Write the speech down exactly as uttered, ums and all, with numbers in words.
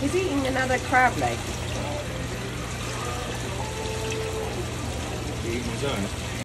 He's eating another crab leg. Eating his own.